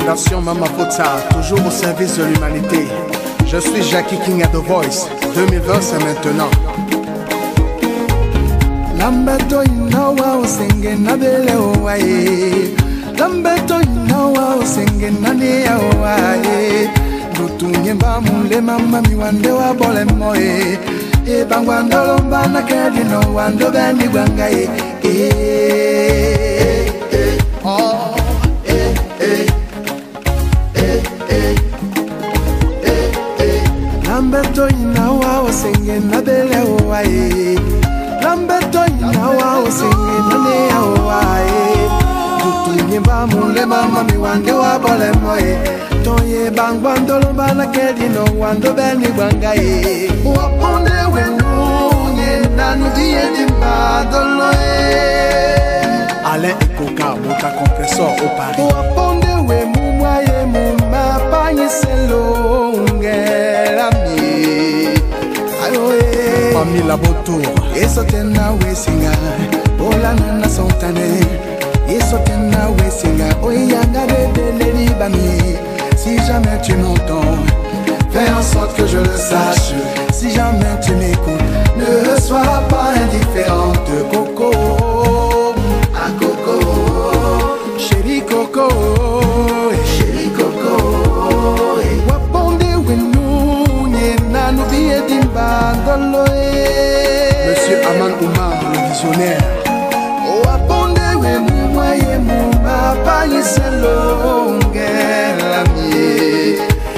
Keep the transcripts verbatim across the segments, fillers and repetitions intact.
Fondation Mama Fotsa, toujours au service de l'humanité. Je suis Jackie King à The Voice. deux mille vingt, c'est maintenant. Lambeto inawa usenge na bele owaye. Lambeto inawa usenge na nea owaye. Dutu nyemba mule mama mi wande wa bole moe. E bangwando lomba na kedi no wando bendi wangaye. Eh, eh, oh, eh, eh, eh, eh, eh, eh. Lambeto inawa usenge na bele owaye. Lambeto inawa usenge na nea owaye. Dutu nyemba mule mama mi wande wa bole moe. Toye bangwando lomba na kedi no wando bendi wangaye. Waponde wenu nye nanu diye dimba doloe. Alain et Coca, Mota Compressor au Paris. Waponde we mumwaye muma panyi selo ngela mi. Ayoe Famille Labotour. Eso tena we singa Ola nana sontane. Eso tena we singa Oyanga bebe le libami. Si jamais tu m'entends, fais en sorte que je le sache. Si jamais tu m'écoutes, ne sois pas indifférente. Coco, à Coco, chérie Coco, chérie Coco. Waponde wenu nye nanu biye dimba doloe. Monsieur Aman Oumar, le visionnaire. Waponde wenu mwaye muma payi selo ngela mi.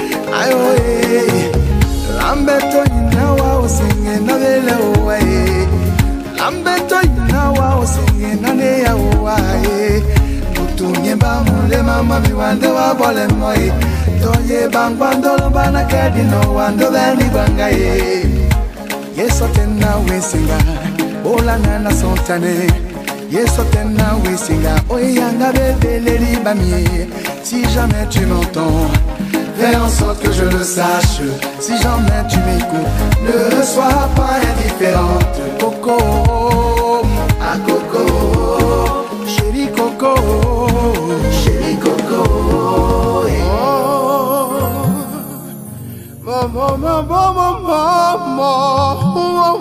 Ayoe Lambeto inawa usenge na bele owaye. Lambeto inawa usenge na nea owaye. Dutu nyemba mule mama mi wande wa bole moe. Toye bangwando lomba na kedi no wando beni bangaye. Yeso tena we singa Ola nana sontane. Yeso tena we singa Oyanga bebe le libami. Si jamais tu m'entends, fais en sorte que je le sache. Si jamais tu m'écoutes, ne sois pas indifférente. Coco, à Coco, chérie Coco, chérie Coco. Oh, maman, maman, maman,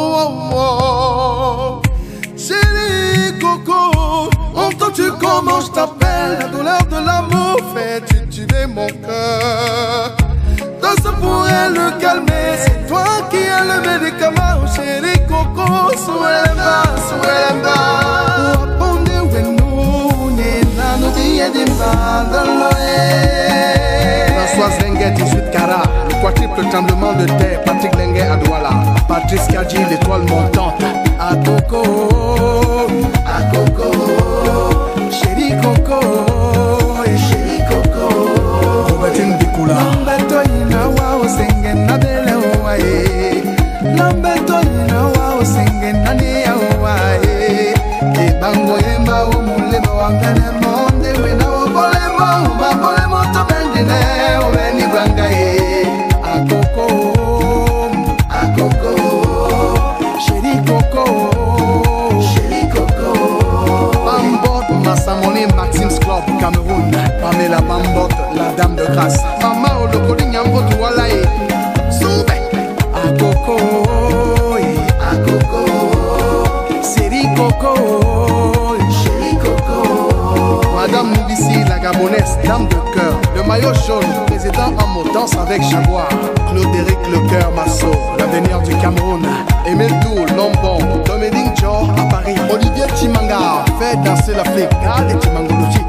maman, chérie Coco, entends-tu comment je t'appelle? La douleur de l'amour fait tuer mon cœur. Danse pour elle le calmer. C'est toi qui as le médicament. Chérie Coco, Souemba, Souemba. Waponde wenu nye nanu diye dimba doloe. Françoise Lenguet, dix-huit carats. Le quadruple tremblement de terre. Patrick Lenguet à Douala. Patrice Kadji, l'étoile montante. À Coco, à Coco, chérie Coco, chérie Coco. Robertine Bikula. Lambeto inawa usenge na bele owaye. Lambeto inawa usenge na nea owaye. Ebango yemba umulema wangane monde. Wena obolema umba bolema tobendine. Weni bangaye. A Coco, a Coco, chérie Coco, chérie Coco. Bambot, Massamoni, Maxim's Club, Cameroun. Pamela Bambot, la dame de grâce. Mama Olokoli Nyambo Doualae. Soube. A Coco, a Coco, chérie Coco, chérie Coco. Madame Moubissi, la Gabonaise, dame de cœur. Le maillot jaune, président en mot, danse avec Jaguar. Claude-Éric Lecœur Masso, l'avenir du Cameroun. Emile Dou, Lombon, Dominique Dior à Paris. Olivier Timanga, fait danser l'Afrique. Garde Timangologie.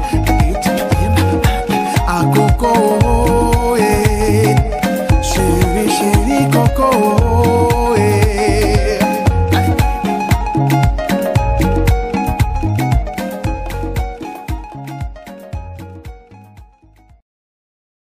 A Coco, eh, chérie, chérie Coco.